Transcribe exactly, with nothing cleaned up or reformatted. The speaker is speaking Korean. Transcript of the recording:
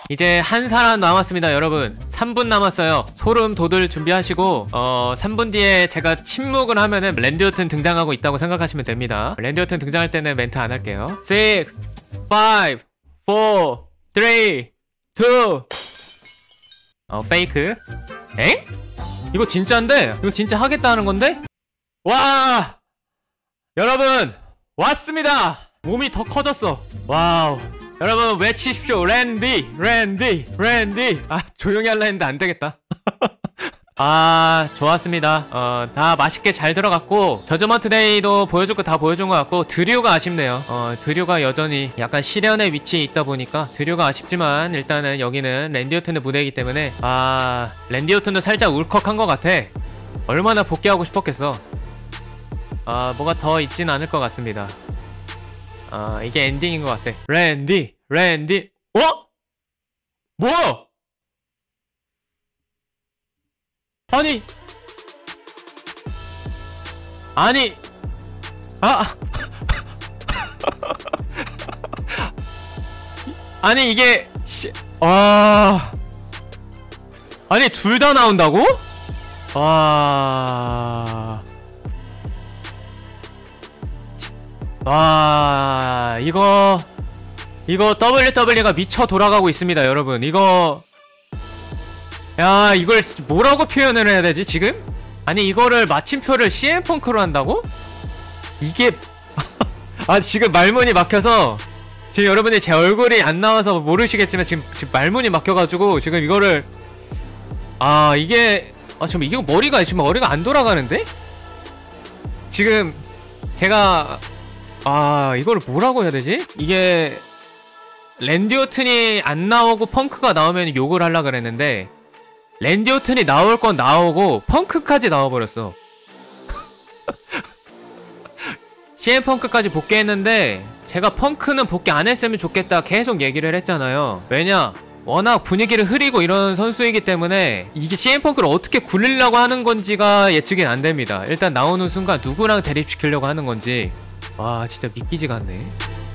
이제 한 사람 남았습니다 여러분. 삼 분 남았어요. 소름 돋을 준비하시고 어 삼 분 뒤에 제가 침묵을 하면은 랜디 오튼 등장하고 있다고 생각하시면 됩니다. 랜디 오튼 등장할 때는 멘트 안 할게요. 육, 오, 사, 삼, 이 어 페이크. 엥? 이거 진짜인데? 이거 진짜 하겠다는 건데? 와! 여러분 왔습니다. 몸이 더 커졌어. 와우. 여러분 외치십시오. 랜디 랜디 랜디. 아 조용히 할라 했는데 안되겠다. 아 좋았습니다. 어 다 맛있게 잘 들어갔고 저저먼트 데이도 보여줄 거 다 보여준 것 같고 드류가 아쉽네요. 어 드류가 여전히 약간 시련의 위치에 있다 보니까 드류가 아쉽지만 일단은 여기는 랜디 오튼의 무대이기 때문에 아 랜디 오튼도 살짝 울컥한 것 같아. 얼마나 복귀하고 싶었겠어. 아 뭐가 더 있진 않을 것 같습니다. 아 이게 엔딩인 것 같아. 랜디 랜디. 어? 뭐야? 아니 아니 아 아니 이게 시... 아 아니 둘 다 나온다고? 와... 와... 이거 이거 더블유더블유이가 미쳐 돌아가고 있습니다 여러분. 이거 야 이걸 뭐라고 표현을 해야 되지 지금? 아니 이거를 마침표를 씨엠펑크로 한다고? 이게 아 지금 말문이 막혀서 지금 여러분이 제 얼굴이 안 나와서 모르시겠지만 지금, 지금 말문이 막혀가지고 지금 이거를 아 이게 아 지금 이게 머리가 지금 머리가 안 돌아가는데? 지금 제가 아 이거를 뭐라고 해야 되지? 이게 랜디 오튼이 안 나오고 펑크가 나오면 욕을 하려 그랬는데 랜디 오튼이 나올 건 나오고 펑크까지 나와버렸어. 씨엠펑크까지 복귀했는데 제가 펑크는 복귀 안 했으면 좋겠다 계속 얘기를 했잖아요. 왜냐? 워낙 분위기를 흐리고 이런 선수이기 때문에 이게 씨엠펑크를 어떻게 굴리려고 하는 건지가 예측이 안 됩니다. 일단 나오는 순간 누구랑 대립시키려고 하는 건지 와 진짜 믿기지가 않네.